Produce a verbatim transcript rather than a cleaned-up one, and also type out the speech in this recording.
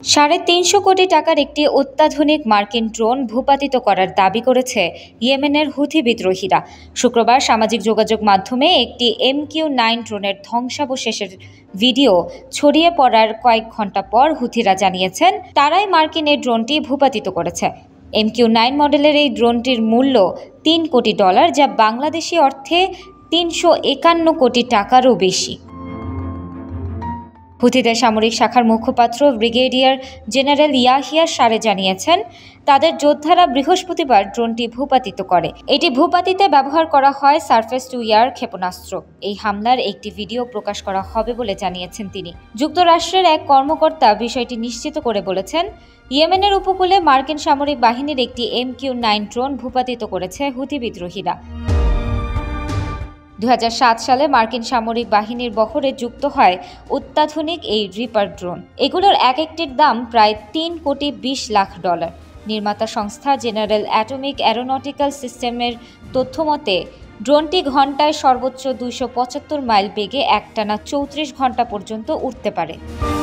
সাড়ে তিনশো কোটি টাকার একটি অত্যাধুনিক মার্কিন ড্রোন ভূপাতিত করার দাবি করেছে ইয়েমেনের হুথি বিদ্রোহীরা। শুক্রবার সামাজিক যোগাযোগ মাধ্যমে একটি এম কিউ নাইন ড্রোনের ধ্বংসাবশেষের ভিডিও ছড়িয়ে পড়ার কয়েক ঘন্টা পর হুথিরা জানিয়েছেন তারাই মার্কিন এই ড্রোনটি ভূপাতিত করেছে। এম কিউ নাইন মডেলের এই ড্রোনটির মূল্য তিন কোটি ডলার, যা বাংলাদেশি অর্থে তিনশো একান্ন কোটি টাকারও বেশি। হুথিদের সামরিক শাখার মুখপাত্র ব্রিগেডিয়ার জেনারেল ইয়াহিয়া সারে জানিয়েছেন, তাদের যোদ্ধারা বৃহস্পতিবার ড্রোনটি ভূপাতিত করে। এটি ভূপাতিতে ব্যবহার করা হয় সারফেস টু এয়ার ক্ষেপণাস্ত্র। এই হামলার একটি ভিডিও প্রকাশ করা হবে বলে জানিয়েছেন তিনি। যুক্তরাষ্ট্রের এক কর্মকর্তা বিষয়টি নিশ্চিত করে বলেছেন, ইয়েমেনের উপকূলে মার্কিন সামরিক বাহিনীর একটি এম কিউ নাইন ড্রোন ভূপাতিত করেছে হুথি বিদ্রোহীরা। দুই হাজার সাত সালে মার্কিন সামরিক বাহিনীর বহরে যুক্ত হয় অত্যাধুনিক এই রিপার ড্রোন। এগুলোর এক একটির দাম প্রায় তিন কোটি বিশ লাখ ডলার। নির্মাতা সংস্থা জেনারেল অ্যাটমিক অ্যারোনটিক্যাল সিস্টেমের তথ্যমতে ড্রোনটি ঘন্টায় সর্বোচ্চ দুইশো পঁচাত্তর মাইল বেগে একটানা চৌত্রিশ ঘন্টা পর্যন্ত উড়তে পারে।